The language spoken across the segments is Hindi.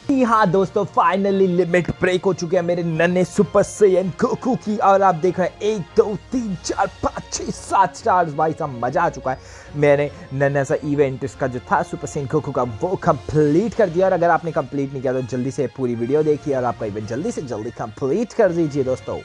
हाँ दोस्तों, फाइनली लिमिट ब्रेक हो चुके हैं मेरे नन्हे सुपर सैयन गोकू की। और आप देख रहे हैं 1 2 3 4 5 6 7 स्टार्स। भाई साहब मजा आ चुका है। मैंने नन्हा सा इवेंट इसका जो था सुपर सैयन गोकू का वो कंप्लीट कर दिया। और अगर आपने कंप्लीट नहीं किया तो जल्दी से पूरी वीडियो देखिए और आपका इवेंट जल्दी से जल्दी कंप्लीट कर दीजिए दोस्तों।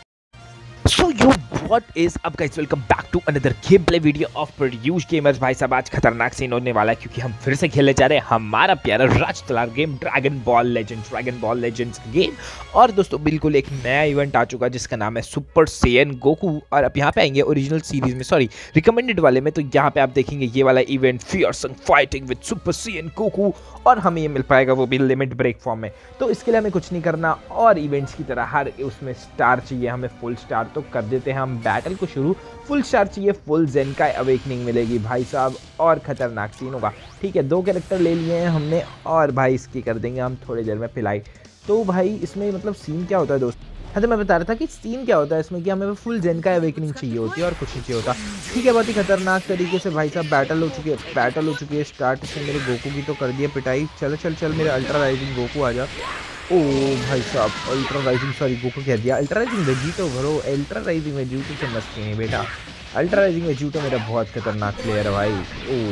So yo, what is up guys? Welcome back to another gameplay video of Produce Gamers। भाई साहब आज खतरनाक सीन होने वाला है क्योंकि हम फिर से खेलने जा रहे हैं हमारा प्यारा राजतलार game dragon ball legends game. और दोस्तों बिल्कुल एक नया इवेंट आ चुका है जिसका नाम है सुपर सैयन गोकू। और अब यहाँ पे आएंगे ओरिजिनल सीरीज में, सॉरी रिकमेंडेड वाले में, तो यहाँ पे आप देखेंगे ये वाला event fearsome fighting with super Saiyan Goku. और हमें ये मिल पाएगा वो भी लिमिट ब्रेक फॉर्म में। तो इसके लिए हमें कुछ नहीं करना और इवेंट्स की तरह हर उसमें स्टार चाहिए हमें, फुल स्टार। तो कर देते हैं हम बैटल को शुरू। फुल स्टार चाहिए, फुल ज़ेनकाई अवेकनिंग मिलेगी भाई साहब और खतरनाक सीन होगा। ठीक है, 2 कैरेक्टर ले लिए हैं हमने और भाई इसकी कर देंगे हम थोड़ी देर में पिलाई। तो भाई इसमें मतलब सीन क्या होता है दोस्त? हाँ तो मैं बता रहा था कि सीन क्या होता है इसमें कि हमें फुल ज़ेनकाई अवेकनिंग चाहिए होती है और कुछ नहीं चाहिए होता। ठीक है, बहुत ही खतरनाक तरीके से भाई साहब बैटल हो चुकी है स्टार्ट। इसमें मेरे गोकू की तो कर दिया पिटाई। चल मेरे अल्ट्रा राइजिंग गोकू आ जा। ओ भाई साहब अल्ट्रा राइजिंग, सॉरी गोकू कह दिया, ultra rising Vegito bro. Ultra rising Vegito से मस्ती नहीं बेटा। अल्ट्रा राइजिंग वेजिटो मेरा बहुत खतरनाक प्लेयर है भाई।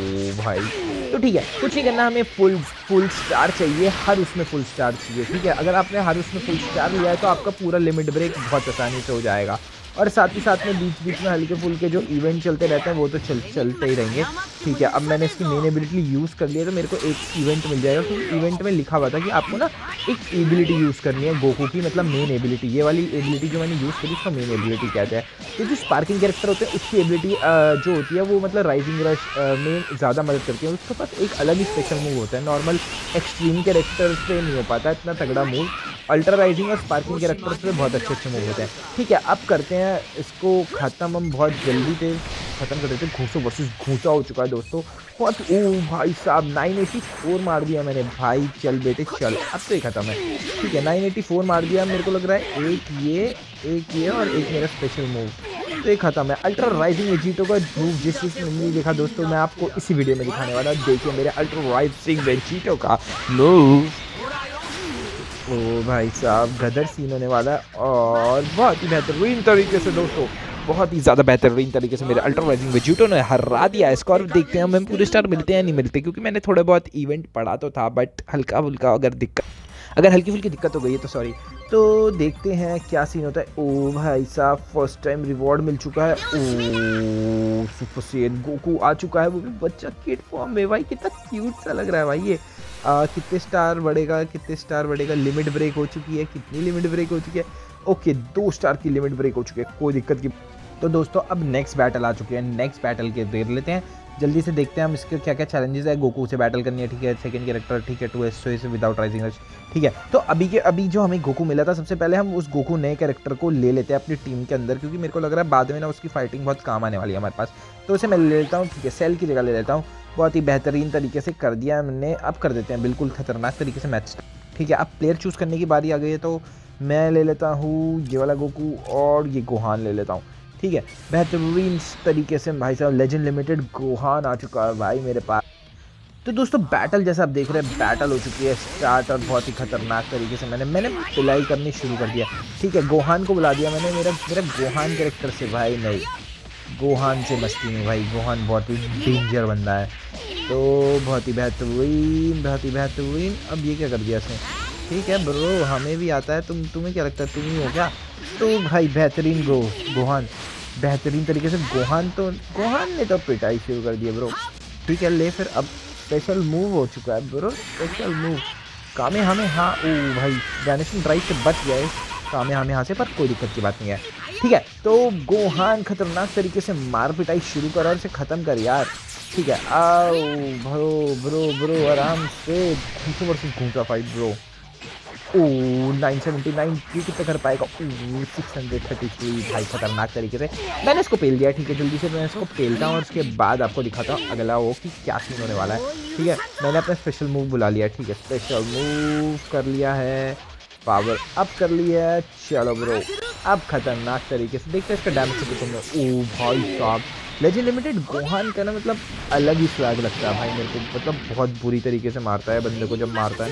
ओ भाई तो ठीक है, कुछ नहीं करना, हमें फुल स्टार चाहिए, हर उसमें फुल स्टार चाहिए। ठीक है, अगर आपने हर उसमें फुल स्टार लिया है तो आपका पूरा लिमिट ब्रेक बहुत आसानी से हो जाएगा। और साथ ही साथ में बीच में हल्के फुल्के जो इवेंट चलते रहते हैं वो तो चलते ही रहेंगे। ठीक है, अब मैंने इसकी मेन एबिलिटी यूज़ कर लिया तो मेरे को एक इवेंट मिल जाएगा। क्योंकि इवेंट में लिखा हुआ था कि आपको ना एक एबिलिटी यूज़ करनी है गोकू की, मतलब मेन एबिलिटी। ये वाली एबिलिटी जो मैंने यूज़ करी उसका मेन एबिलिटी कहते हैं। तो जो स्पार्किंग कैरेक्टर होते हैं उसकी एबिलिटी जो होती है वो मतलब राइजिंग रश में ज़्यादा मदद करती है। उसके पास एक अलग ही स्पेशल मूव होता है, नॉर्मल एक्सट्रीम कैरेक्टर से नहीं हो पाता इतना तगड़ा मूव। अल्ट्रा राइजिंग और स्पार्किंग कैरेक्टर पे बहुत अच्छे मूव होते हैं। ठीक है, अब करते हैं इसको ख़त्म। हम बहुत जल्दी से ख़त्म कर देते हैं। घूसो वर्सेस घूसा हो चुका है दोस्तों बहुत। ओ भाई साहब 984 मार दिया मैंने भाई। चल बेटे चल, अब तो ये ख़त्म है। ठीक है, 984 मार दिया। मेरे को लग रहा है एक ये और एक मेरा स्पेशल मूव, तो ये खत्म है। अल्ट्रा राइजिंग वेजिटो का मूव जिस चीज़ में नहीं देखा दोस्तों मैं आपको इसी वीडियो में दिखाने वाला। देखिए मेरे अल्ट्रा राइजिंग वेजिटो का मूव। ओ भाई साहब गदर सीन होने वाला है और बहुत ही बेहतरीन तरीके से दोस्तों, बहुत ही ज़्यादा बेहतरीन तरीके से मेरे अल्ट्रा राइजिंग वेजिटो ने हरा दिया इसको। और देखते हैं हमें पूरे स्टार मिलते हैं नहीं मिलते, क्योंकि मैंने थोड़े बहुत इवेंट पढ़ा तो था बट हल्का फुल्का अगर हल्की फुल्की दिक्कत हो गई है तो सॉरी। तो देखते हैं क्या सीन होता है। ओ भाई साहब फर्स्ट टाइम रिवॉर्ड मिल चुका है। ओ सुपर सैयन गोकू आ चुका है, वो भी बच्चा किड फॉर्म में। भाई कितना क्यूट सा लग रहा है भाई ये। कितने स्टार बढ़ेगा? लिमिट ब्रेक हो चुकी है। कितनी लिमिट ब्रेक हो चुकी है? ओके 2 स्टार की लिमिट ब्रेक हो चुकी है, कोई दिक्कत की। तो दोस्तों अब नेक्स्ट बैटल आ चुके हैं, नेक्स्ट बैटल के देर लेते हैं जल्दी से। देखते हैं हम इसके क्या क्या चैलेंजेस है। गोकू से बैटल करनी है, ठीक है, सेकंड कैरेक्टर, ठीक है, 2 से विदाउट राइजिंग रश। ठीक है, तो अभी जो हमें गोकू मिला था सबसे पहले हम उस गोकू नए कैरेक्टर को ले लेते हैं अपनी टीम के अंदर, क्योंकि मेरे को लग रहा है बाद में ना उसकी फाइटिंग बहुत काम आने वाली है हमारे पास। तो उसे मैं ले लेता हूँ। ठीक है, सेल की जगह ले लेता हूँ। बहुत ही बेहतरीन तरीके से कर दिया हमने। अब कर देते हैं बिल्कुल खतरनाक तरीके से मैच। ठीक है, अब प्लेयर चूज़ करने की बारी आ गई है। तो मैं ले लेता हूँ ये वाला गोकू और ये गोहान ले लेता हूँ। ठीक है, बेहतरीन तरीके से भाई साहब लेजेंड लिमिटेड गोहान आ चुका है भाई मेरे पास। तो दोस्तों बैटल जैसा आप देख रहे हैं बैटल हो चुकी है स्टार्ट और बहुत ही खतरनाक तरीके से मैंने पिलाई करनी शुरू कर दिया। ठीक है, गोहान को बुला दिया मैंने। मेरा गोहान कैरेक्टर से भाई नहीं, गोहान से मस्ती नहीं भाई। गोहान बहुत ही डेंजर बंदा है। तो बहुत ही बेहतरीन। अब ये क्या कर दिया इसने? ठीक है ब्रो, हमें भी आता है। तुम्हें क्या लगता है तुम ही हो क्या? तो भाई बेहतरीन गोहान बेहतरीन तरीके से गोहान ने तो पिटाई शुरू कर दिया ब्रो। ठीक है, ले फिर अब स्पेशल मूव हो चुका है ब्रो, स्पेशल मूव कामे हमें। हाँ ओ भाई वैनिशिंग ड्राइव से बच गए कामे हमें यहाँ से, पर कोई दिक्कत की बात नहीं है। ठीक है, तो गोहान खतरनाक तरीके से मार पिटाई शुरू कर और इसे ख़त्म कर यार। ठीक है, आओ ब्रो आराम से। घूसा फाइट ब्रो। ओ 979 ये कितना कर पाएगा? 633 भाई खतरनाक तरीके से मैंने इसको पेल दिया। ठीक है, जल्दी से मैं इसको पेलता हूँ और उसके बाद आपको दिखाता हूँ अगला वो कि क्या सीन होने वाला है। ठीक है, मैंने अपना स्पेशल मूव बुला लिया। ठीक है, स्पेशल मूव कर लिया है, पावर अप कर लिया है। चलो ब्रो अब खतरनाक तरीके से देखते हैं इसका डैमेज से कितना। ओ भाई साहब लेजेंड लिमिटेड गोहान का ना मतलब अलग ही स्वैग लगता है भाई मेरे को। मतलब बहुत बुरी तरीके से मारता है बंदे को, जब मारता है ना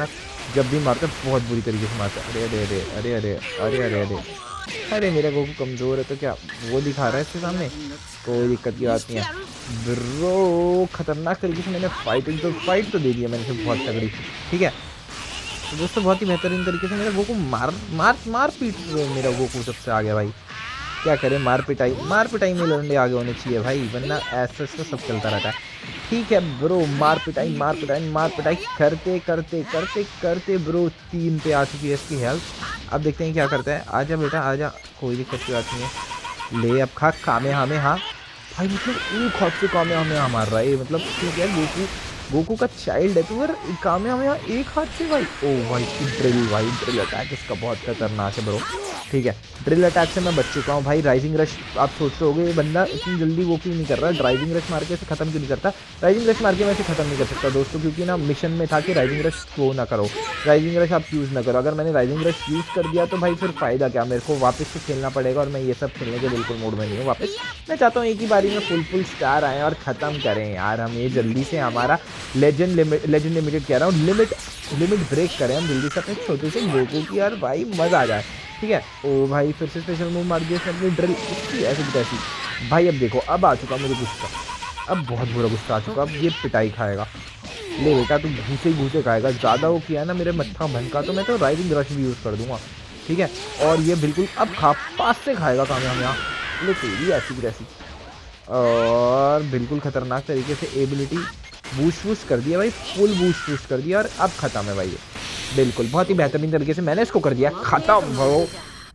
जब भी मारता है बहुत बुरी तरीके से मारता है। अरे अरे अरे अरे अरे अरे अरे अरे अरे मेरा गोकू कमज़ोर है तो क्या वो दिखा रहा है इसके सामने, कोई दिक्कत की बात नहीं है ब्रो। खतरनाक तरीके से मैंने फाइट तो दे दिया मैंने से बहुत तगड़ी, ठीक है। तो दोस्तों बहुत ही बेहतरीन तरीके से मेरा गोकू मार पीट मेरा गोकू सबसे आ गया भाई। क्या करें, मार पिटाई में लड़ने आगे होने चाहिए भाई, वरना ऐसा तो सब चलता रहता है। ठीक है ब्रो, मार पिटाई करते करते करते करते ब्रो 3 पे आ चुकी है इसकी हेल्थ। अब देखते हैं क्या करता है। आजा बेटा आजा, कोई दिक्कत की बात नहीं है। ले अब खा कामे हमें। हाँ भाई मतलब एक हाथ से कामे हमें मार रहा है, मतलब ठीक है गोकू का चाइल्ड है तो यार कामे हमें एक हाथ से भाई। ओ भाई ड्रिल अटैक इसका बहुत खतरनाक है ब्रो। ठीक है, ड्रिल अटैक से मैं बच चुका हूँ भाई। राइजिंग रश आप सोच रहे होगे ये बंदा इतनी जल्दी वो क्यों नहीं कर रहा, राइजिंग रश मार के इसे खत्म क्यों नहीं करता। राइजिंग रश मार के मैं इसे खत्म नहीं कर सकता दोस्तों, क्योंकि ना मिशन में था कि राइजिंग रश वो ना करो, राइजिंग रश आप यूज़ ना करो। अगर मैंने राइजिंग रश यूज़ कर दिया तो भाई फिर फ़ायदा क्या, मेरे को वापस से खेलना पड़ेगा और मैं ये सब खेलने के बिल्कुल मूड में नहीं हूँ वापस। मैं चाहता हूँ एक ही बारी में फुल स्टार आएँ और ख़त्म करें यार हम ये जल्दी से, हमारा लेजेंड लिमिटेड कह रहा हूँ, लिमिट ब्रेक करें हम जल्दी से अपने छोटे से गोकू की यार भाई, मज़ा आ जाए। ठीक है, ओ भाई फिर से स्पेशल मूव मार दिया अपनी ड्रिल इसकी ऐसी तैसी भाई। अब देखो अब आ चुका मुझे गुस्सा, अब बहुत बुरा गुस्सा आ चुका। अब ये पिटाई खाएगा, ले बेटा तू घूसे खाएगा। ज़्यादा वो किया ना मेरे मत्था भनका तो मैं तो राइजिंग रश भी यूज़ कर दूंगा। ठीक है, और ये बिल्कुल अब पास से खाएगा काम हम यहाँ, ले तेरी ऐसी की तैसी। और बिल्कुल खतरनाक तरीके से एबिलिटी बूस्ट कर दिया भाई, फुल बूस्ट कर दिया और अब खत्म है भाई ये। बिल्कुल बहुत ही बेहतरीन तरीके से मैंने इसको कर दिया खत्म ब्रो।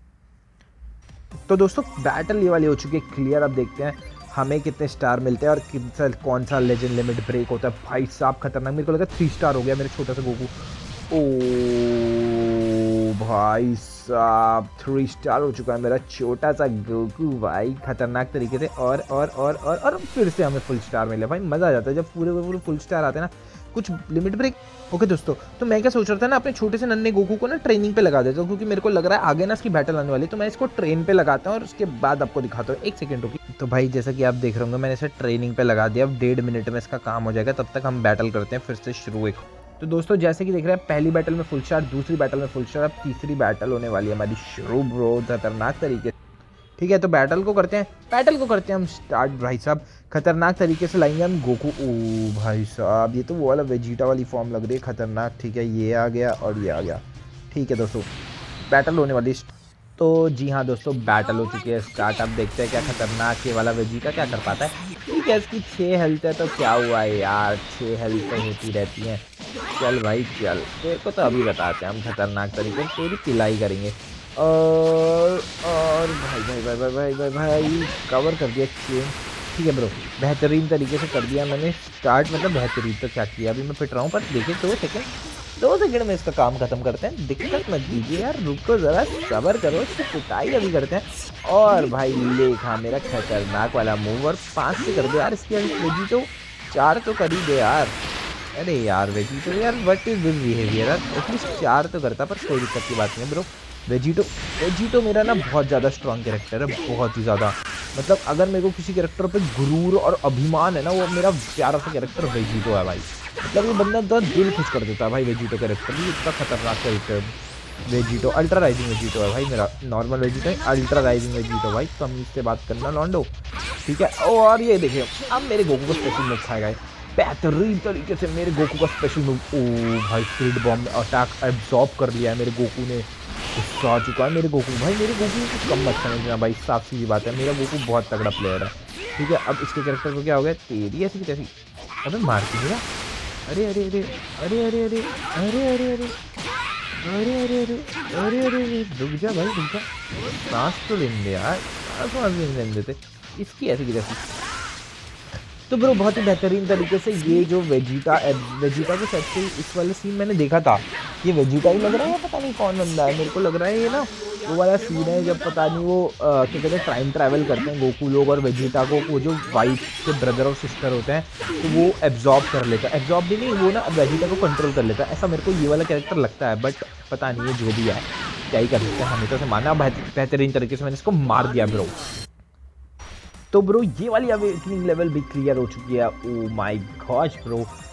तो दोस्तों बैटल ये वाली हो चुकी है क्लियर। अब देखते हैं हमें कितने स्टार मिलते हैं और कौन सा लेजेंड लिमिट ब्रेक होता है। भाई साहब खतरनाक, मेरे को लगा 3 स्टार हो गया मेरे छोटा सा गोकू। ओ भाई साहब 3 स्टार हो चुका है मेरा छोटा सा गोकू भाई, खतरनाक तरीके से। और फिर से हमें फुल स्टार मिले भाई, मज़ा आ जाता है जब पूरे फुल स्टार आते हैं ना। कुछ लिमिट ब्रेक ओके दोस्तों, तो मैं क्या सोच रहा था ना अपने छोटे से नन्हे गोकू को ना ट्रेनिंग पे लगा देता हूँ, क्योंकि मेरे को लग रहा है आगे ना इसकी बैटल आने वाली, तो मैं इसको ट्रेन पे लगाता हूँ और उसके बाद आपको दिखाता हूँ। 1 सेकंड रुकी। तो भाई जैसा कि आप देख रहे होंगे मैंने इसे ट्रेनिंग पे लगा दिया, अब 1.5 मिनट में इसका काम हो जाएगा, तब तक हम बैटल करते हैं फिर से शुरू। तो दोस्तों जैसे कि देख रहे हैं पहली बैटल में फुल स्टार, दूसरी बैटल में फुल स्टार, अब तीसरी बैटल होने वाली है हमारी शुरू ब्रो खतरनाक तरीके से। ठीक है, तो बैटल को करते हैं हम स्टार्ट भाई साहब। खतरनाक तरीके से लाएंगे हम गोकू। ओ भाई साहब ये तो वो वाला वेजिटा वाली फॉर्म लग रही है खतरनाक। ठीक है, ये आ गया और ये आ गया। ठीक है दोस्तों बैटल होने वाली। तो जी हाँ दोस्तों बैटल हो चुकी है स्टार्ट। अब देखते हैं क्या खतरनाक ये वाला वेजिटा क्या कर पाता है। ठीक है, इसकी 6 हेल्थ है तो क्या हुआ है यार, 6 हेल्थ तो होती रहती हैं। चल भाई चल, तेरे को तो अभी बताते हैं हम खतरनाक तरीके से तेरी पिलाई करेंगे। और भाई कवर कर दिया चेन। ठीक है ब्रो, बेहतरीन तरीके से कर दिया मैंने स्टार्ट, मतलब बेहतरीन तो क्या किया अभी मैं पिट रहा हूँ, पर देखिए 2 सेकंड में इसका काम खत्म करते हैं। दिक्कत मत कीजिए यार, रुको ज़रा सब्र करो, इसकी पिटाई अभी करते हैं। और भाई लेखा मेरा खतरनाक वाला मूव, और 5 से कर दो यार इसकी वेजी तो 4 तो कर ही दे यार। अरे यार वेजी तो यार व्हाट इज दिस बिहेवियर यार, एटलीस्ट 4 तो करता, पर कोई दिक्कत की बात नहीं ब्रो। वेजिटो मेरा ना बहुत ज़्यादा स्ट्रॉन्ग कैरेक्टर है, बहुत ही ज़्यादा। मतलब अगर मेरे को किसी कैरेक्टर पे गुरूर और अभिमान है ना, वो मेरा प्यारा सा कैरेक्टर वेजिटो है भाई। मतलब ये बंदा तो दिल खुश कर देता है भाई, वेजिटो कैरेक्टर भी इतना खतरनाक character. Vegito ultra rising Vegito है भाई मेरा, नॉर्मल वेजिटो है अल्ट्रा राइजिंग वेजिटो भाई, तमीज़ से बात करना लॉन्डो। ठीक है, और ये देखिए अब मेरे गोकू को स्पेशल मूव खाएगा बेहतरीन तरीके से मेरे गोकू का स्पेशल मूव। ओ भाई फील्ड बॉम्ब अटैक एब्जॉर्ब कर लिया है मेरे गोकू ने, गुस्सा आ चुका है मेरे गोकू भाई। मेरे गोकू को कम मत समझना भाई, साफ सीधी बात है, मेरा गोकू बहुत तगड़ा प्लेयर है। ठीक है, अब इसके कैरेक्टर को क्या हो गया, तेरी ऐसी कैसी, अबे मार के मेरा। अरे अरे अरे अरे अरे अरे अरे अरे अरे अरे अरे अरे अरे अरे रुक जा भाई रुक जा, सांस तो लेने दे यार, सांस लेने देते इसकी ऐसी की जैसी। तो ब्रो बहुत ही बेहतरीन तरीके से ये जो वेजिटा के सेट से इस वाले सीन मैंने देखा था, ये वेजिटा ही लग रहा है, पता नहीं कौन बंदा है। मेरे को लग रहा है ये ना वो वाला सीन है जब पता नहीं वो क्या कहते हैं टाइम ट्रैवल करते हैं गोकू लोग, और वेजिटा को वो जो वाइफ के ब्रदर और सिस्टर होते हैं तो वो एब्जॉर्ब कर लेता है, एब्जॉर्ब भी नहीं, वो ना वेजिटा को कंट्रोल कर लेता है, ऐसा मेरे को ये वाला कैरेक्टर लगता है। बट पता नहीं है, जो भी है क्या ही कर सकते हैं, हमें तो माना बेहतरीन तरीके से मैंने इसको मार दिया ब्रो। तो ब्रो ये वाली अवेकनिंग लेवल भी क्लियर हो चुकी है। ओ माय गॉश ब्रो,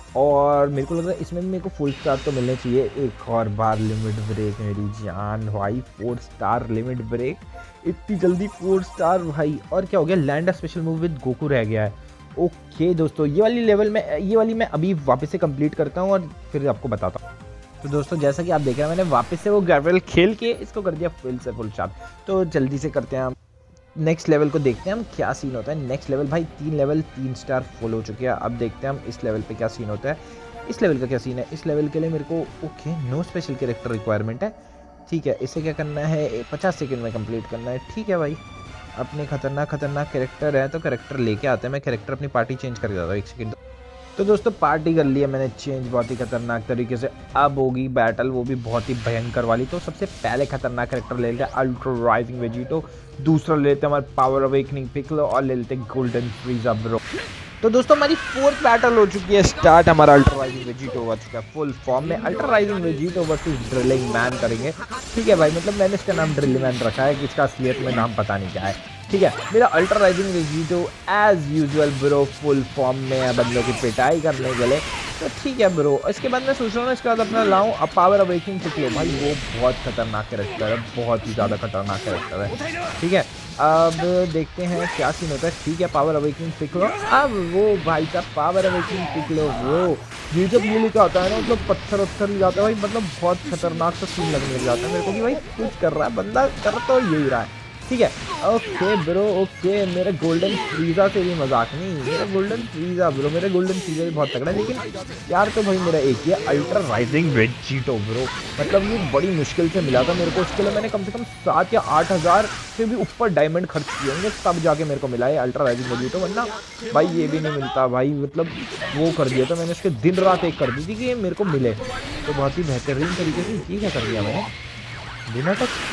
और मेरे को लग रहा है इसमें भी मेरे को फुल स्टार तो मिलने चाहिए। एक और बार लिमिट ब्रेक मेरी जान भाई, 4 स्टार लिमिट ब्रेक, इतनी जल्दी 4 स्टार भाई। और क्या हो गया, land special move with Goku रह गया है। ओके दोस्तों, ये वाली मैं अभी वापस से कंप्लीट करता हूँ और फिर आपको बताता हूँ। तो दोस्तों जैसा कि आप देख रहे हैं, मैंने वापस से वो ग्रेवल खेल के इसको कर दिया फिर से फुल स्टार। तो जल्दी से करते हैं हम नेक्स्ट लेवल को, देखते हैं हम क्या सीन होता है। नेक्स्ट लेवल भाई 3 लेवल 3 स्टार फुल हो चुके हैं। अब देखते हैं हम इस लेवल पे क्या सीन होता है। इस लेवल का क्या सीन है, इस लेवल के लिए मेरे को okay no special character requirement है। ठीक है, इसे क्या करना है, 50 सेकंड में कंप्लीट करना है। ठीक है भाई, अपने खतरनाक कैरेक्टर है तो कैरेक्टर लेके आते हैं। मैं कैरेक्टर अपनी पार्टी चेंज कर देता हूँ, 1 सेकंड। तो दोस्तों पार्टी कर लिया मैंने चेंज बहुत ही खतरनाक तरीके से। अब होगी बैटल, वो भी बहुत ही भयंकर वाली। तो सबसे पहले खतरनाक कैरेक्टर ले लेते हैं अल्ट्रा राइजिंग वेजिटो, दूसरा ले लेते हैं हमारे पावर अवेकनिंग पिकलो और ले लेते हैं गोल्डन फ्रीजा ब्रो। तो दोस्तों हमारी 4th बैटल हो चुकी है स्टार्ट। हमारा अल्ट्रा राइजिंग वेजिटो हो चुका है फुल फॉर्म में। Ultra rising Vegito versus drilling man करेंगे। ठीक है भाई, मतलब मैंने इसका नाम ड्रिलिंग मैन रखा है कि इसका असलियत में नाम पता नहीं क्या है। ठीक है, मेरा ultra rising Vegito as usual bro full form में है बंदों की पिटाई करने के लिए। तो ठीक है ब्रो, इसके बाद मैं सोच रहा हूँ इसके बाद अपना लाऊं पावर अवेकनिंग पिकलो। भाई वो बहुत खतरनाक कैरेक्टर है, बहुत ही ज़्यादा खतरनाक कैरेक्टर है। ठीक है, अब देखते हैं क्या सीन होता है। ठीक है, पावर अवेकनिंग पिकलो। अब वो भाई साहब पावर अवेकनिंग पिकलो, वो ये जब ये लिखा होता है ना, मतलब पत्थर उत्थर जाता है भाई, मतलब बहुत खतरनाक सा सीन लगने लग जाता है मेरे को कि भाई कुछ कर रहा है बंदा, कर तो यही रहा है। ठीक है, ओके ब्रो ओके। मेरे गोल्डन फ्रीजा से भी मजाक नहीं, मेरा गोल्डन फ्रीजा ब्रो, मेरे गोल्डन फ्रीजा भी बहुत तगड़ा है। लेकिन यार तो भाई मेरा एक ही है अल्ट्रा राइजिंग वेजिटो ब्रो। मतलब ये बड़ी मुश्किल से मिला था मेरे को, इसके लिए मैंने कम से कम 7 या 8 हज़ार से भी ऊपर डायमंड खर्च किए होंगे तब जाके मेरे को मिला है अल्ट्रा राइजिंग वेजिटो, वरना भाई ये भी नहीं मिलता भाई। मतलब वो कर दिया था मैंने, इसके दिन रात एक कर दी थी कि ये मेरे को मिले। तो बहुत ही बेहतरीन तरीके से ये क्या कर दिया मैंने, बिना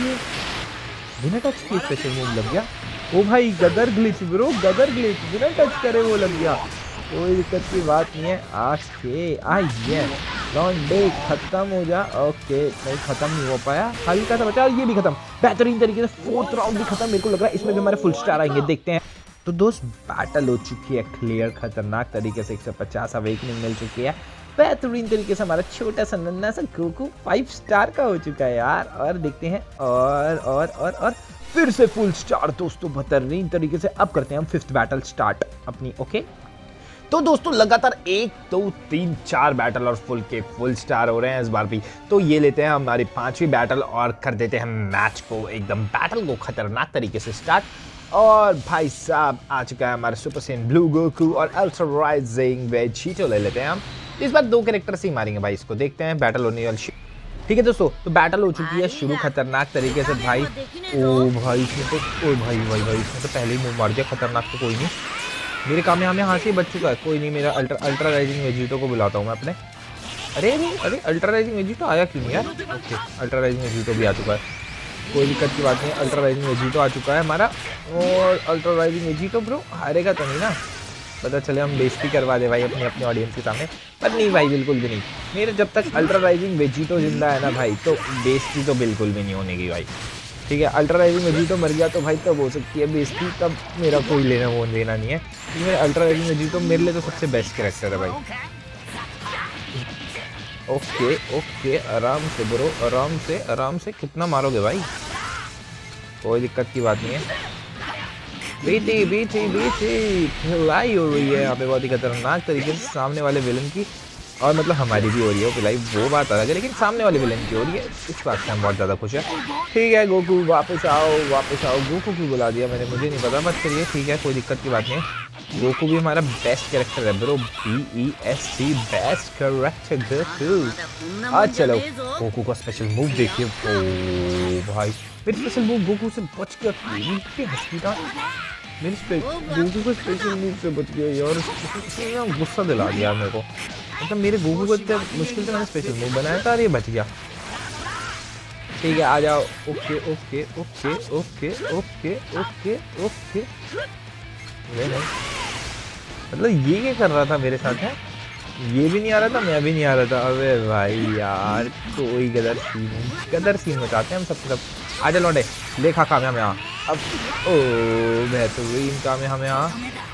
टच किए स्पेशल मूव लग गया। ओ भाई गदर ग्लिच ब्रो, गदर ग्लिच, बिना टच करे वो लग गया। कोई दिक्कत की बात नहीं है। आके आइए राउंड डे खत्म हो जा। ओके नहीं खत्म नहीं हो पाया, हल्का सा बचा, ये भी खत्म बेहतरीन तरीके से। 4th राउंड भी खत्म, मेरे को लग रहा है इसमें भी हमारे फुल स्टार आएंगे, देखते हैं। तो दोस्त बैटल हो चुकी है क्लियर खतरनाक तरीके से, 150 अवेकनिंग मिल चुकी है बेहतरीन तरीके से। हमारा छोटा सा नन्ना सा गोकू 5 स्टार का हो चुका है यार। और देखते हैं और फिर से फुल स्टार दोस्तों बेहतरीन तरीके से। अब करते हैं हम 5th बैटल स्टार्ट अपनी। ओके तो दोस्तों लगातार 1 2 3 4 बैटल और फुल स्टार हो रहे हैं इस बार भी। तो ये लेते हैं हमारी 5वीं बैटल और कर देते हैं मैच को एकदम बैटल को खतरनाक तरीके से स्टार्ट। और भाई साहब आ चुका है हमारा सुपर सैयन ब्लू गोकू और अल्ट्रा राइजिंग वेजिटो ले लेते हैं हम। इस बार 2 कैरेक्टर से ही मारेंगे भाई इसको, देखते हैं बैटल होने वाली। ठीक है दोस्तों, तो बैटल हो चुकी है शुरू खतरनाक तरीके से भाई। ओ भाई इसमें तो, ओ भाई इसमें तो पहले ही मुंह मार दिया खतरनाक। तो कोई नहीं, मेरे काम में यहाँ से बच चुका है। कोई नहीं, मेरा अल्ट्रा राइजिंग वेजिटो को बुलाता हूँ मैं अपने। अरे अल्ट्रा राइजिंग वेजिटो आया क्यों नहीं यार। ओके अल्ट्रा राइजिंग वेजिटो भी आ चुका है, कोई दिक्कत की बात नहीं। अल्ट्रा राइजिंग वेजिटो आ चुका है हमारा। और अल्ट्रा राइजिंग वेजिटो ब्रो हारेगा तो नहीं ना, पता चले हम बेइज्जती करवा दे भाई अपने ऑडियंस के सामने। पर नहीं भाई बिल्कुल भी नहीं, मेरे जब तक अल्ट्रा राइजिंग वेजिटो जिंदा है ना भाई, तो बेइज्जती तो बिल्कुल भी नहीं होने की भाई। ठीक है, अल्ट्रा राइजिंग वेजिटो मर गया तो भाई तब हो सकती है बेइज्जती, तब मेरा कोई लेना वो देना नहीं है। मेरे अल्ट्रा राइजिंग वेजिटो मेरे लिए तो सबसे बेस्ट कैरेक्टर है भाई। ओके आराम से ब्रो, आराम से कितना मारोगे भाई, कोई दिक्कत की बात नहीं है। बीटी पिलाई हो रही है यहाँ पे बहुत ही खतरनाक तरीके से सामने वाले विलन की, और मतलब हमारी भी हो रही है पिलाई, वो बात अलग है, लेकिन सामने वाले विलन की हो रही है, इस बात से हम बहुत ज़्यादा खुश हैं। ठीक है गोकू वापस आओ। गोकू क्यों बुला दिया मैंने, मुझे नहीं पता, बट चलिए ठीक है कोई दिक्कत की बात नहीं है। गोकू भी हमारा बेस्ट कैरेक्टर है bro, BEST best character Goku. आज चलो गोकू का स्पेशल मूव देखिए। ओ भाई मेरे स्पेशल मूव गोकू से बच गया, मेरे गोकू को स्पेशल मूव से बच गया यार, गुस्सा दिला दिया मेरे को। मतलब मेरे गोकू को इतना मुश्किल से मैंने स्पेशल मूव बनाया था और ये बच गया। ठीक है आ जाओ। ओके मतलब ये क्या कर रहा था मेरे साथ है, ये भी नहीं आ रहा था, मैं भी नहीं आ रहा था। अबे भाई यार कोई गदर सीन मचाते हैं हम सबके सब। आजा लौटे देखा कामयाब यहाँ अब। ओ बेहतरीन कामयाब यहाँ,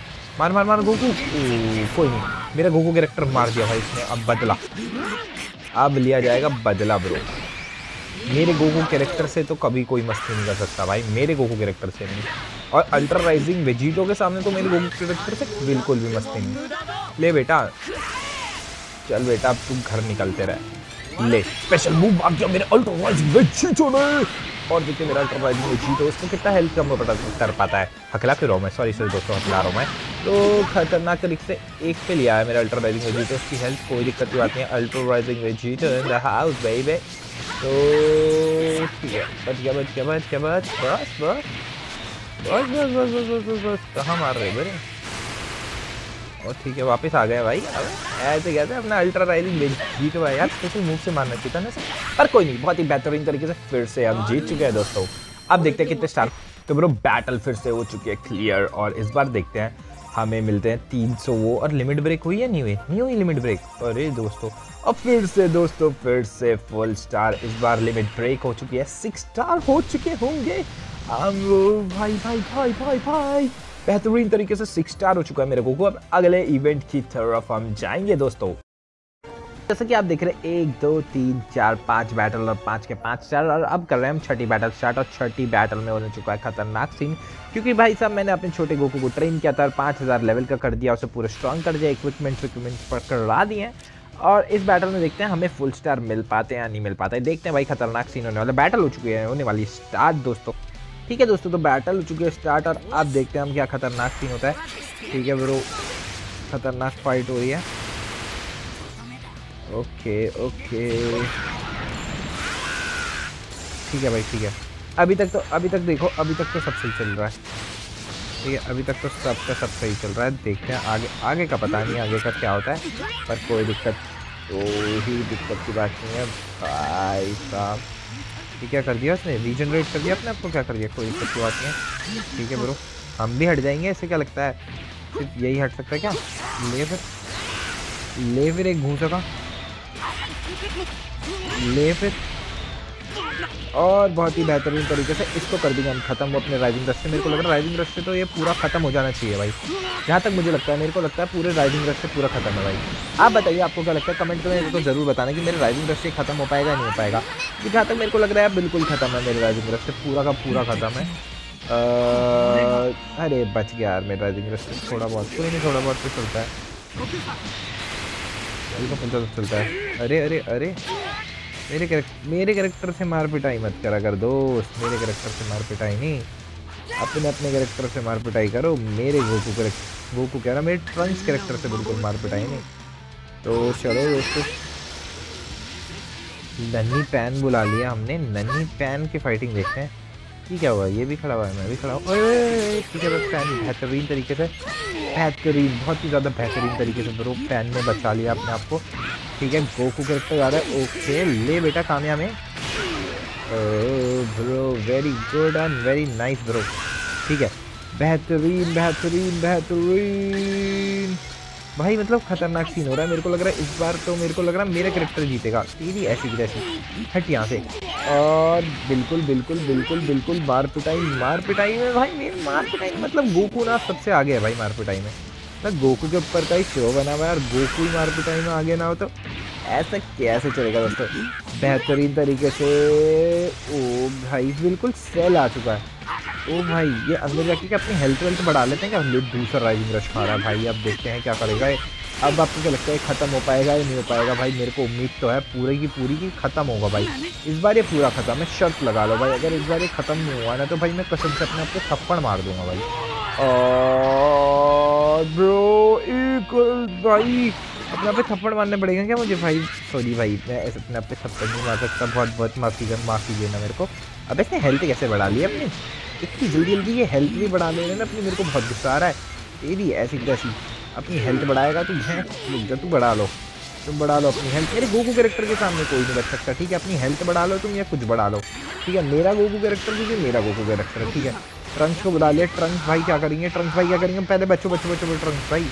मार मार मार गोकू। कोई नहीं, मेरा गोकू कैरेक्टर मार दिया भाई इसने। अब बदला, अब लिया जाएगा बदला ब्रो। मेरे गोकू कैरेक्टर से तो कभी कोई मस्ती नहीं कर सकता भाई, मेरे गोकू कैरेक्टर से नहीं। और अल्ट्रा राइजिंग वेजिटो के सामने तो मेरे गोकू कैरेक्टर से बिल्कुल भी मस्ती नहीं। ले बेटा, चल बेटा, अब तू घर निकलते रहे। ले स्पेशल मूव आ गया मेरे अल्ट्रा राइजिंग वेजिटो ने। और देखिए मेरा अल्ट्रा राइजिंग वेजिटो, उसको कितना हेल्थ कम कर पाता है। हकला क्यों रहा हूँ मैं, सॉरी दोस्तों, हकला रहा हूँ मैं। तो खतरनाक तरीके से एक पे लिया है मेरा अल्ट्रा राइजिंग वेजिटो। उसकी हेल्थ कोई दिक्कत की बात नहीं है। Ultra rising Vegito in the house baby. तो ठीक है, बच गया बच गया बच गया, बस बस बस बस बस बस बस बस बस बस। कहाँ मार रहे बड़े? और ठीक है, वापस आ गया भाई। अब ऐसे कहते हैं अपना अल्ट्रा राइजिंग वेजिटो है यार, स्पेशल मूव से मारना चाहिए था ना, पर कोई नहीं, बहुत ही बेहतरीन तरीके से फिर से हम जीत चुके हैं दोस्तों। अब देखते हैं कितने स्टार। तो ब्रो बैटल फिर से हो चुकी है क्लियर, और इस बार देखते हैं हमें मिलते हैं 300 वो। और लिमिट ब्रेक हुई है, नहीं हुई? नहीं हुई लिमिट ब्रेक। अरे दोस्तों, अब फिर से दोस्तों फिर से फुल स्टार। इस बार लिमिट ब्रेक हो चुकी है, 6 स्टार हो चुके होंगे। भाई भाई भाई भाई भाई, बेहतरीन तरीके से 6 स्टार हो चुका है मेरे को। अब अगले इवेंट की तरफ हम जाएंगे दोस्तों। जैसा कि आप देख रहे हैं 1 2 3 4 5 बैटल और 5 के 5 स्टार। और अब कर रहे हैं हम छठी बैटल स्टार्ट, और छठी बैटल में होने चुका है खतरनाक सीन। क्योंकि भाई साहब मैंने अपने छोटे गोकू को ट्रेन किया था और 5000 लेवल का कर दिया, उसे पूरे स्ट्रॉन्ग कर दिया, इक्विपमेंट पकड़ा दिए हैं। और इस बैटल में देखते हैं हमें फुल स्टार मिल पाते हैं या नहीं मिल पाते हैं। देखते हैं भाई, खतरनाक सीन होने वाला। बैटल हो चुकी है, होने वाली स्टार्ट दोस्तों। ठीक है दोस्तों, तो बैटल हो चुकी है स्टार्ट, और अब देखते हैं हम क्या खतरनाक सीन होता है। ठीक है ब्रो, खतरनाक फाइट हो रही है। ओके ओके, ठीक है भाई, ठीक है। अभी तक देखो, अभी तक तो सब सही चल रहा है। ठीक है, अभी तक तो सब सही चल रहा है। देखते हैं आगे, आगे का पता नहीं आगे का क्या होता है, पर कोई दिक्कत की बात नहीं है भाई साहब। क्या कर दिया उसने, रीजनरेट कर दिया अपने आप को, क्या कर दिया, कोई दिक्कत की बात नहीं है। ठीक है ब्रो, हम भी हट जाएंगे, ऐसे क्या लगता है? सिर्फ यही हट सकता है क्या? ले फिर एक घूसा का, ले फिर। और बहुत ही बेहतरीन तरीके से इसको कर देंगे हम खत्म, वो अपने राइजिंग रश से। मेरे को लग रहा है राइजिंग रश से तो ये पूरा खत्म हो जाना चाहिए भाई, जहाँ तक मुझे लगता है। मेरे को लगता है पूरे राइजिंग रश से पूरा खत्म है भाई। आप बताइए आपको क्या लगता है, कमेंट में मेरे को जरूर बताना कि मेरे राइजिंग रश से खत्म हो पाएगा नहीं हो पाएगा। क्योंकि जहाँ तक मेरे को लग रहा है बिल्कुल खत्म है, मेरे राइजिंग रश से पूरा का पूरा खत्म है। अरे बच गया यार, मेरा राइजिंग रश से थोड़ा बहुत, कोई नहीं, थोड़ा बहुत तो चलता है, चलता है। अरे अरे अरे, मेरे कैरेक्टर से मार पिटाई मत करा कर दोस्त, मेरे कैरेक्टर से मार पिटाई नहीं, अपने कैरेक्टर से मार पिटाई करो। मेरे गोकू कह रहा, मेरे ट्रंक्स कैरेक्टर से बिल्कुल मार पिटाई नहीं। तो चलो दोस्तों, नन्ही पैन बुला लिया हमने, नन्ही पैन की फाइटिंग देखते हैं कि क्या हुआ। ये भी खड़ा हुआ है, मैं भी खड़ा हूँ। ठीक है बस, पैन बेहतरीन तरीके से, बेहतरीन, बहुत ही ज़्यादा बेहतरीन तरीके से ब्रो पैन ने बचा लिया अपने आप को। ठीक है, गोकू कैरेक्टर आ रहा है। ओके, ले बेटा कामयाब है bro, very good and very nice bro. ठीक है, बेहतरीन बेहतरीन बेहतरीन भाई, मतलब खतरनाक सीन हो रहा है। मेरे को लग रहा है इस बार तो मेरे को लग रहा है मेरा कैरेक्टर जीतेगा। तेरी ऐसी की तैसी, हट यहाँ से। और बिल्कुल बिल्कुल बिल्कुल बिल्कुल मार पिटाई में भाई, मेरी मार पिटाई मतलब गोकू ना सबसे आगे है भाई मार पिटाई में। मैं गोकू के ऊपर का ही शो बना हुआ है और गोकू ही मार पिटाई में आगे ना हो तो ऐसा कैसे चलेगा दोस्तों। बेहतरीन तरीके से, ओ भाई बिल्कुल सेल आ चुका है। ओ भाई, ये अंदर जाके क्या अपनी हेल्थ बढ़ा लेते हैं क्या? दूसरा राइजिंग रश खा रहा है भाई। अब देखते हैं क्या करेगा। अब आपको क्या लगता है खत्म हो पाएगा या नहीं हो पाएगा? भाई मेरे को उम्मीद तो है पूरी की खत्म होगा भाई। इस बार ये पूरा खत्म है, शर्त लगा लो भाई। अगर इस बार ये खत्म नहीं हुआ ना तो भाई मैं कसम से अपने आप को थप्पड़ मार दूंगा भाई। और ब्रो एक भाई अपने पे थप्पड़ मारने पड़ेगा क्या मुझे भाई? सॉरी भाई, मैं ऐसे अपने आप पे थप्पड़ नहीं मार सकता, बहुत माफ़ी देना मेरे को। अब इसने हेल्थ कैसे बढ़ा ली अपनी, इतनी जल्दी ये हेल्थ भी बढ़ा ले रहे ना अपनी। मेरे को बहुत गुस्सा आ रहा है। तेरी ऐसी कैसी अपनी हेल्थ बढ़ाएगा तू? तू बढ़ा लो, तुम बढ़ा लो अपनी हेल्थ। मेरे गोकू कैरेक्टर के सामने कोई नहीं बच सकता। ठीक है, अपनी हेल्थ बढ़ा लो तुम या कुछ बढ़ा लो। ठीक है, मेरा गोकू कैरेक्टर भी मेरा गोकू कैरेक्टर है। ठीक है, ट्रंक्स को बुला लिया। ट्रंक्स भाई क्या करेंगे? पहले बच्चों ट्रंक्स भाई।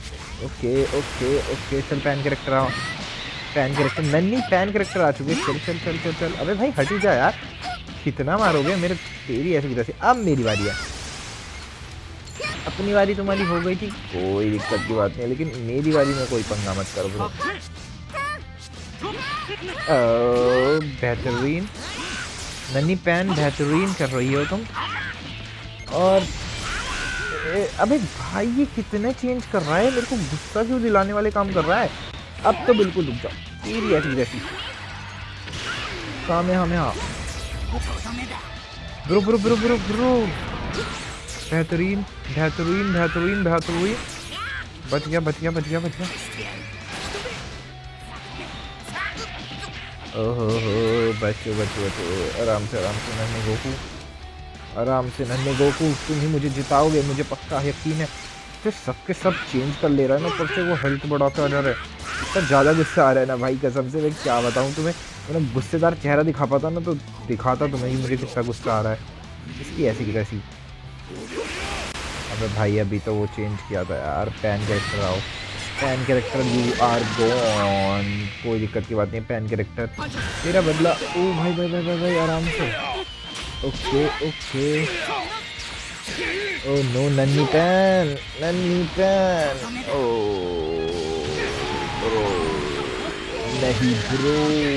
ओके, चल पैन कैरेक्टर नन्ही पैन कैरेक्टर आ चुके। चल। अबे भाई हट ही जा यार, कितना मारोगे मेरे? तेरी ऐसी तरह से। अब मेरी बारी है। अपनी बारी तुम्हारी हो गई थी, कोई दिक्कत की बात नहीं, लेकिन मेरी बारी में कोई पंगा मत करो ब्रो। बेहतरीन नन्ही पैन, बेहतरीन कर रही हो तुम। और अबे भाई ये कितने चेंज कर रहा है, मेरे को गुस्सा क्यों दिलाने वाले काम कर रहा है। अब तो बिल्कुल रुक जाओ, तेरी ऐसी जैसी काम है हमें। हाँ bro bro bro bro bro, बेहतरीन बेहतरीन बेहतरीन बेहतरीन, बच गया बच गया बच गया बच गया। ओहो बचो बचो बचो, आराम से नन्हे गोकू, आराम से नन्हे गोकू, तुम ही मुझे जिताओगे, मुझे पक्का यकीन है। तो सबके सब चेंज कर ले रहा है ना, ऊपर से वो हेल्थ बढ़ाता जा रहा है, इतना ज़्यादा गुस्सा आ रहा है ना भाई, कसम से मैं क्या बताऊँ तुम्हें। मैंने गुस्सेदार चेहरा दिखा पाता ना तो दिखाता तुम्हें ही मुझे कितना गुस्सा आ रहा है। इसकी ऐसी की तैसी। अबे भाई अभी तो वो चेंज किया था यार, पैन कैरेक्टर आओ, Pan character you are gone, कोई दिक्कत की बात नहीं, पैन कैरेक्टर तेरा बदला। ओ भाई भाई भाई भाई, भाई आराम से, ओके ओके। ओ नो नन्ही पैन, नन्ही पैन, ओ ब्रो नहीं ब्रो।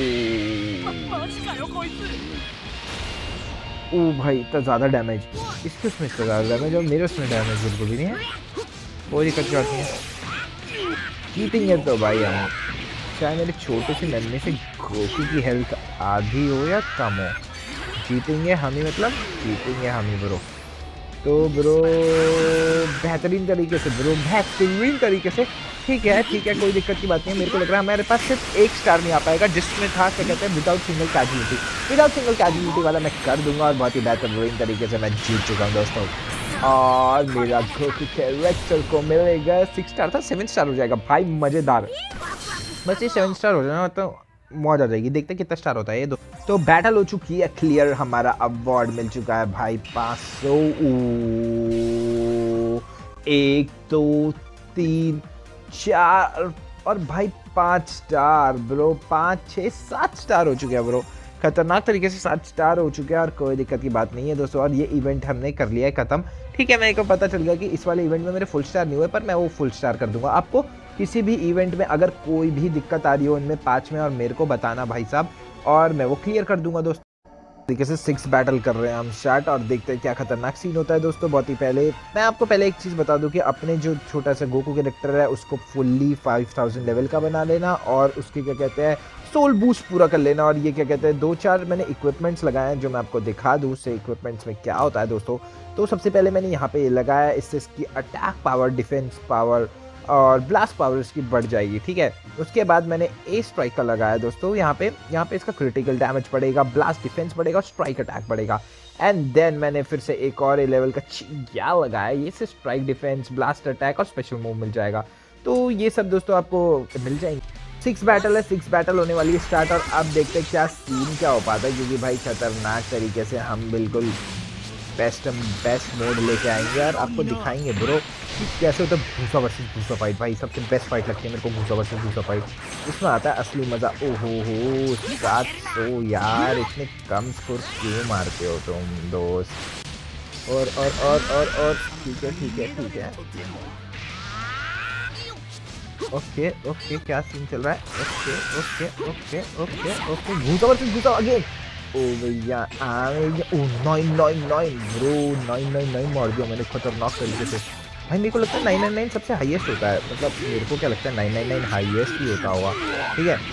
ओ भाई इतना ज़्यादा डैमेज, इसके उसमें इतना ज़्यादा डैमेज और मेरे उसमें डैमेज बिल्कुल भी नहीं है, कोई दिक्कत की बात नहीं है। जीतेंगे तो भाई हम, चाहे मेरे छोटे से नन्हे से गोकू की हेल्थ आधी हो या कम हो, जीतेंगे हम ही, मतलब जीतेंगे हम ही ब्रो। तो ब्रो बेहतरीन तरीके से ब्रो, बेहतरीन तरीके से, ठीक है कोई दिक्कत की बात नहीं है। मेरे को लग रहा है मेरे पास सिर्फ एक स्टार नहीं आ पाएगा, जिसमें था क्या कहते हैं without single casualty, without single casualty वाला मैं कर दूंगा और बहुत ही बेहतरीन तरीके से मैं जीत चुका हूँ दोस्तों। और मेरा गोकू कैरेक्टर को मिलेगा 6 स्टार था, 7 स्टार हो जाएगा भाई, मज़ेदार। बस ये 7 स्टार हो जाना तो मौज आ जाएगी, देखते कितना स्टार होता है ये दो। तो बैटल हो चुकी है क्लियर, हमारा अवार्ड मिल चुका है भाई 500, 1 2 3 4 और भाई 5 स्टार ब्रो, 5 6 7 स्टार हो चुके हैं ब्रो, खतरनाक तरीके से 7 स्टार हो चुके हैं और कोई दिक्कत की बात नहीं है दोस्तों। और ये इवेंट हमने कर लिया है ख़त्म, ठीक है। मेरे को पता चल गया कि इस वाले इवेंट में मेरे फुल स्टार नहीं हुए, पर मैं वो फुल स्टार कर दूंगा। आपको किसी भी इवेंट में अगर कोई भी दिक्कत आ रही हो इनमें 5 में, और मेरे को बताना भाई साहब, और मैं वो क्लियर कर दूंगा दोस्तों। तरीके से 6 बैटल कर रहे हैं हम स्टार्ट, और देखते हैं क्या खतरनाक सीन होता है दोस्तों। बहुत ही पहले मैं आपको पहले एक चीज़ बता दूं कि अपने जो छोटा सा गोकू कैरेक्टर है उसको फुल्ली 5000 लेवल का बना लेना, और उसके क्या कहते हैं सोल बूस्ट पूरा कर लेना। और ये क्या कहते हैं 2-4 मैंने इक्विपमेंट्स लगाए हैं जो मैं आपको दिखा दूँ उससे इक्विपमेंट्स में क्या होता है दोस्तों। तो सबसे पहले मैंने यहाँ पे लगाया, इससे इसकी अटैक पावर, डिफेंस पावर और ब्लास्ट पावर इसकी बढ़ जाएगी, ठीक है। उसके बाद मैंने ए स्ट्राइक का लगाया दोस्तों, यहाँ पे इसका क्रिटिकल डैमेज बढ़ेगा, ब्लास्ट डिफेंस बढ़ेगा और स्ट्राइक अटैक बढ़ेगा। एंड देन मैंने फिर से एक और ए लेवल का क्या लगाया, ये से स्ट्राइक डिफेंस, ब्लास्ट अटैक और स्पेशल मूव मिल जाएगा। तो ये सब दोस्तों आपको मिल जाएंगे। 6 बैटल है, 6 बैटल होने वाली है स्टार्ट, और अब देखते हैं क्या सीन क्या हो पाता है, क्योंकि भाई खतरनाक तरीके से हम बिल्कुल बेस्ट मोड लेके आएंगे और आपको दिखाएंगे ब्रो कि कैसे होता है भूसा वर्सेस भूसा फाइट। भाई सबसे बेस्ट फाइट लगती है मेरे को भूसा वर्सेस भूसा फाइट, इसमें आता है असली मज़ा। ओहो हो 700 यार, इतने कम स्कोर क्यों मारते हो तुम दोस्त। और ठीक है ओके क्या सीन चल रहा है। ओके भूसा वर्सेस भूसा अगेन। ओ भैया ओ 999 ब्रो, 999 मार दिया मैंने खतरनाक तरीके से भाई। मेरे को लगता है 999 सबसे हाईएस्ट होता है, मतलब मेरे को क्या लगता है 999 हाईएस्ट ही होता होगा, ठीक है।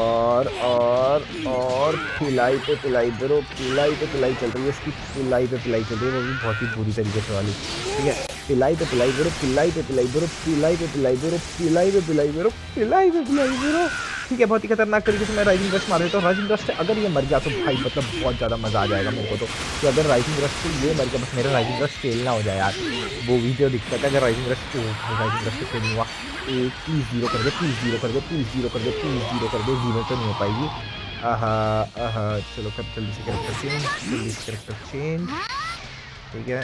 और पिलाई पे पिलाई ब्रो, पिलाई पे पिलाई चल रही है इसकी, पिलाई पे पिलाई चल रही है, वो भी बहुत ही बुरी तरीके से वाली, ठीक है। पिलाई पे पिलाई ब्रो, पिलाई पे पिलाई ब्रो, पिलाई पे पिलाई ब्रो, पिलाई पे पिलाई ब्रो, पिलाई पे पिलाई ब्रो, ठीक है। बहुत ही खतरनाक तरीके से मैं राइजिंग रश मार देता हूँ। राइजिंग रश से अगर ये मर गया तो भाई मतलब बहुत ज़्यादा मज़ा आ जाएगा मेरे को तो, कि अगर राइजिंग रश से ये मर गया, बस मेरा राइजिंग रश फेल ना हो जाए यार। वो वीडियो दिखता था अगर राइजिंग रश से फेल नहीं हुआ, प्लीज़ 0 कर दे, प्लीज़ 0 कर दे, प्लीज़ 0 कर दे, प्लीज़ 0 कर दे, 0 तो नहीं हो पाएगी। चलो कर जल्दी से कैरेक्टर चेंज, ठीक है।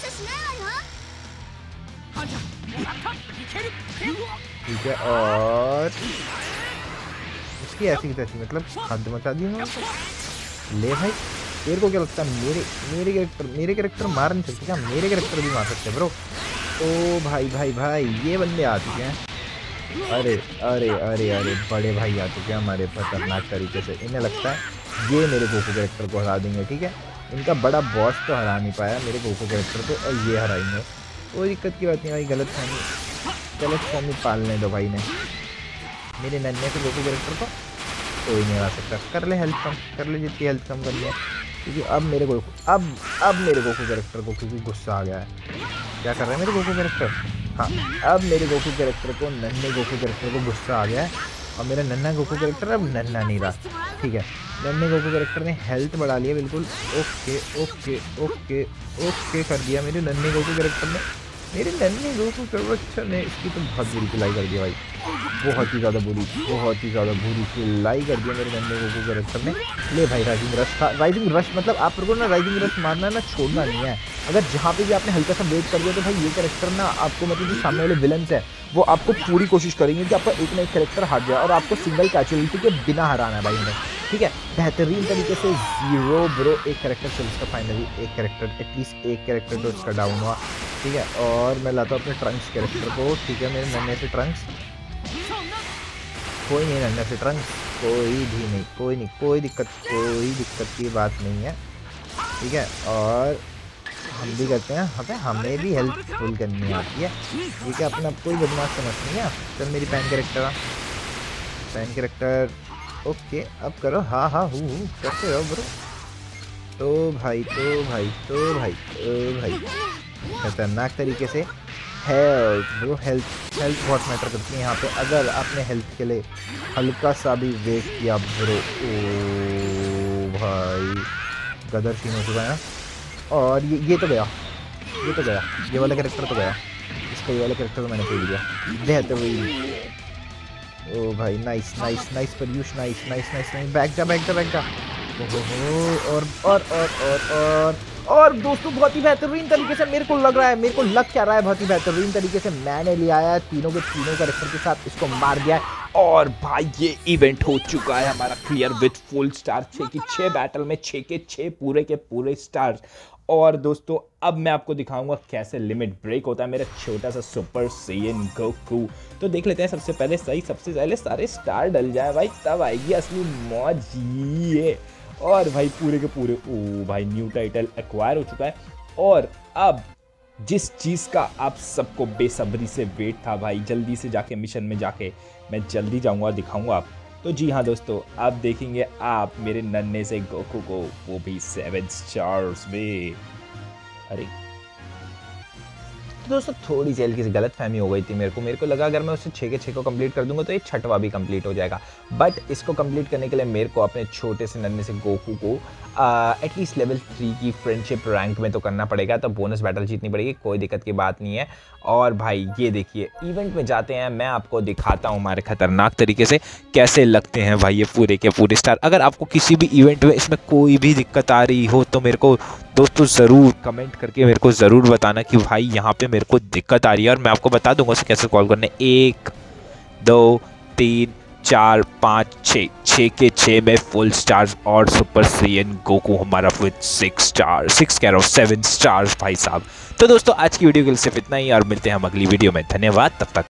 ठीक है, और इसकी ऐसी तैसी मतलब हद मचा दी उन्होंने। ले भाई तेरे को क्या लगता है मेरे कैरेक्टर मार नहीं सकते क्या? मेरे कैरेक्टर भी मार सकते ब्रो। ओ भाई भाई भाई, ये बंदे आ चुके हैं। अरे अरे अरे अरे, बड़े भाई आ चुके हैं हमारे खतरनाक तरीके से। इन्हें लगता है ये मेरे गोकू कैरेक्टर को हरा देंगे, ठीक है। इनका बड़ा बॉस तो हरा नहीं पाया मेरे गोकू कैरेक्टर को, और ये हराएंगे। कोई दिक्कत की बात नहीं भाई, गलत फहमी पालने दो भाई ने मेरे नन्हे से गोकू कैरेक्टर को। कोई नहीं हरा सकता। कर ले हेल्थ कम, कर ले जितनी हेल्थ कम करनी है, क्योंकि अब मेरे गोकू कैरेक्टर को क्योंकि गुस्सा आ गया है। क्या कर रहा है मेरे गोकू कैरेक्टर? हाँ, अब मेरे गोकू कैरेक्टर को, नन्हे गोकू कैरेक्टर को गुस्सा आ गया है, और मेरा नन्हा गोकू कैरेक्टर अब नन्हा नहीं रहा, ठीक है। नन्हे गोकू कैरेक्टर ने हेल्थ बढ़ा लिया बिल्कुल। ओके ओके ओके ओके कर दिया मेरे नन्हे गोकू कैरेक्टर ने। मेरे नन्हे गोकू कैरेक्टर ने इसकी तो बहुत बुरी पिलाई कर दिया भाई, बहुत ही ज़्यादा बुरी पिलाई कर दिया मेरे नन्हे गोकू कैरेक्टर ने। ले भाई, राइजिंग रश था। राइजिंग रश मतलब आप लोगों को ना राइजिंग रश मारना ना, छोड़ना नहीं है। अगर जहाँ पे भी आपने हल्का सा वेट कर दिया तो भाई ये कैरेक्टर ना आपको, मतलब जो सामने वाले विलन्स है वो आपको पूरी कोशिश करेंगे कि आपका एक ना एक कैरेक्टर हार जाए, और आपको सिंगल कैचुअलिटी के बिना हराना है भाई उन्हें, ठीक है। बेहतरीन तरीके से 0 ब्रो, एक कैरेक्टर चल इसका फाइनली, एक कैरेक्टर एटलीस्ट एक कैरेक्टर तो इसका डाउन हुआ, ठीक है। और मैं लाता हूँ अपने ट्रंक्स कैरेक्टर को, ठीक है। मेरे नन्हे से ट्रंक्स, कोई नहीं नन्हे से ट्रंक्स, कोई भी नहीं, कोई दिक्कत की बात नहीं है, ठीक है। और हम भी करते हैं, हमें भी हेल्प फुल करनी आती है, ठीक है। अपना कोई बदमाश समझ नहीं है। चल मेरी पैन कैरेक्टर ओके, अब करो। हाँ करते रहो ब्रो। तो भाई खतरनाक तरीके से हेल्थ ब्रो, हेल्थ बहुत मैटर करती है यहाँ पे। अगर आपने हेल्थ के लिए हल्का सा भी वेट किया ब्रो, ओ भाई गदर सीन हो चुका है ना। और ये तो गया, ये वाला कैरेक्टर तो गया, इसका ये वाला कैरेक्टर तो मैंने खेल दिया। बेहतरीन, ओ भाई नाइस परयूष, नाइस। बैक जा। और दोस्तों बहुत ही बेहतरीन तरीके से मेरे को लग क्या रहा है, बहुत ही बेहतरीन तरीके से मैंने ले आया तीनों कैरेक्टर के साथ, इसको मार दिया है। और भाई ये इवेंट हो चुका है हमारा क्लियर विद फुल स्टार। 6 की 6 बैटल में 6 के 6 पूरे के पूरे स्टार्स। और दोस्तों अब मैं आपको दिखाऊंगा कैसे लिमिट ब्रेक होता है मेरा छोटा सा सुपर सैयन गोकू। तो देख लेते हैं। सबसे पहले सारे स्टार डल जाए भाई, तब आएगी असली मौज ये। और भाई पूरे के पूरे, ओ भाई न्यू टाइटल एक्वायर हो चुका है। और अब जिस चीज़ का आप सबको बेसब्री से वेट था भाई, जल्दी से जाके मिशन में जाके मैं जल्दी जाऊंगा, दिखाऊंगा आप। तो जी हाँ दोस्तों, अब देखेंगे आप मेरे नन्हे से गोकू को, वो भी 7 स्टार्स में। अरे तो दोस्तों थोड़ी सी हल्की सी गलत फहमी हो गई थी मेरे को लगा अगर मैं उससे 6 के 6 को कंप्लीट कर दूंगा तो ये 6वां भी कंप्लीट हो जाएगा। बट इसको कंप्लीट करने के लिए मेरे को अपने छोटे से नन्हे से गोकू को एटलीस्ट लेवल 3 की फ्रेंडशिप रैंक में तो करना पड़ेगा, तो बोनस बैटल जीतनी पड़ेगी, कोई दिक्कत की बात नहीं है। और भाई ये देखिए इवेंट में जाते हैं, मैं आपको दिखाता हूँ हमारे खतरनाक तरीके से कैसे लगते हैं भाई ये पूरे के पूरे स्टार। अगर आपको किसी भी इवेंट में इसमें कोई भी दिक्कत आ रही हो तो मेरे को दोस्तों ज़रूर कमेंट करके मेरे को ज़रूर बताना कि भाई यहाँ पे मेरे को दिक्कत आ रही है, और मैं आपको बता दूंगा उसे कैसे कॉल करने। 1 2 3 4 5 6 के 6 में फुल स्टार्स और सुपर सैयन गोकू हमारा विद 7 स्टार्स भाई साहब। तो दोस्तों आज की वीडियो के लिए सिर्फ इतना ही, और मिलते हैं हम अगली वीडियो में। धन्यवाद, तब तक।